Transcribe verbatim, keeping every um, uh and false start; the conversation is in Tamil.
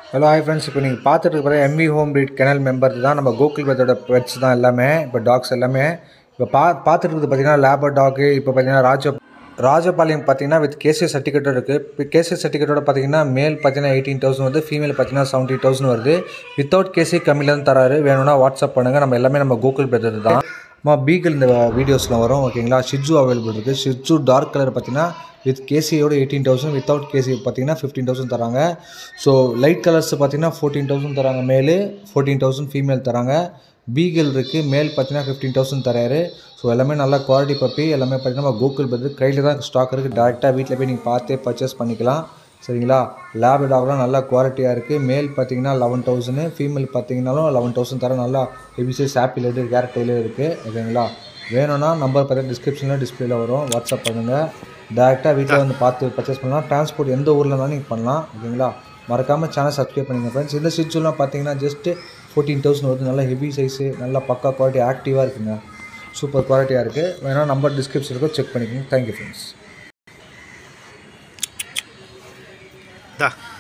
ஹலோ ஹாய் ஃப்ரெண்ட்ஸ், இப்போ நீங்கள் பார்த்துட்டு இருக்கிற MV home breed kennel member தான் நம்ம கோகுல் பத்தோட பெட்ஸ் தான் எல்லாமே. இப்போ டாக்ஸ் எல்லாமே இப்போ பா பார்த்துட்டு இருக்குது பார்த்தீங்கன்னா லேபர் டாக்கு. இப்போ பார்த்தீங்கன்னா ராஜ ராஜபாளையம் பார்த்தீங்கன்னா வித் கேசி சர்டிஃபிகேட்டோட இருக்குது. இப்போ கேசி சர்டிஃபிகேட்டோட பார்த்தீங்கன்னா மேல் பார்த்தீங்கன்னா எயிட்டீன் தௌசண்ட் வருது, ஃபீமேல் பார்த்தீங்கன்னா செவன்ட்டி தௌசண்ட் வருது. வித்தவுட் கேசி கம்மியில் தான் தராரு. வேணும்னா வாட்ஸ்அப் பண்ணுங்கள். நம்ம எல்லாமே நம்ம கோகுல் பத்தது தான். நம்ம பீகிள் இந்த வீடியோஸில் வரும் ஓகேங்களா. ஷிட்ஜு அவைலபிள் இருக்குது. ஷிட்ஜு டார்க் கலர் பார்த்தீங்கன்னா வித் கேசியோட எயிட்டீன் தௌசண்ட், வித்தவுட் கேசி பார்த்தீங்கன்னா ஃபிஃப்டீன் தௌசண்ட் தராங்க. ஸோ லைட் கலர்ஸ் பார்த்தீங்கன்னா ஃபோர்டீன் தௌசண்ட் தராங்க மேலு, ஃபோர்டீன் தௌசண்ட் ஃபீமேல் தராங்க. பீகிள் இருக்குது, மேல் பார்த்தீங்கன்னா ஃபிஃப்டீன் தௌசண்ட் தராரு. ஸோ எல்லாமே நல்லா குவாலிட்டி பப்பி. எல்லாமே பார்த்தீங்கன்னா நம்ம கோகுல் பத்து கையில் தான் ஸ்டாக் இருக்குது. டேரெக்டாக வீட்டில் போய் நீங்கள் பார்த்தே பர்ச்சேஸ் பண்ணிக்கலாம் சரிங்களா. லேப் டாக்லாம் நல்லா குவாலிட்டியாக இருக்குது. மேல் பார்த்தீங்கன்னா லெவன் தௌசண்ட், ஃபீமேல் பார்த்தீங்கன்னாலும் லெவன் தௌசண்ட் தர நல்லா ஹெவிசைஸ் ஆப்பிள் இருக்குது, கேரட் டெய்லர் இருக்குது ஓகேங்களா. வேணும்னா நம்பர் பார்த்தீங்கன்னா டிஸ்கிரிப்ஷனில் டிஸ்பிளேல வரும், வாட்ஸ்அப் பண்ணுங்கள். டேரெக்டாக வீட்டில் வந்து பார்த்து பர்ச்சேஸ் பண்ணலாம். டிரான்ஸ்போர்ட் எந்த ஊரில் இருந்தாலும் நீங்கள் பண்ணலாம் ஓகேங்களா. மறக்காமல் சேனல் சப்ஸ்கிரைப் பண்ணிங்க ஃப்ரெண்ட்ஸ். இந்த ஷிட்ஜுலாம் பார்த்தீங்கன்னா ஜஸ்ட்டு ஃபோர்டீன் தௌசண்ட் வருது. நல்லா ஹெவி சைஸு, நல்லா பக்கா குவாலிட்டி ஆக்டிவாக இருக்குங்க. சூப்பர் குவாலிட்டியாக இருக்குது. வேணால் நம்பர் டிஸ்கிரிப்ஷன் இருக்கும், செக் பண்ணிக்கோங்க. Thank you friends.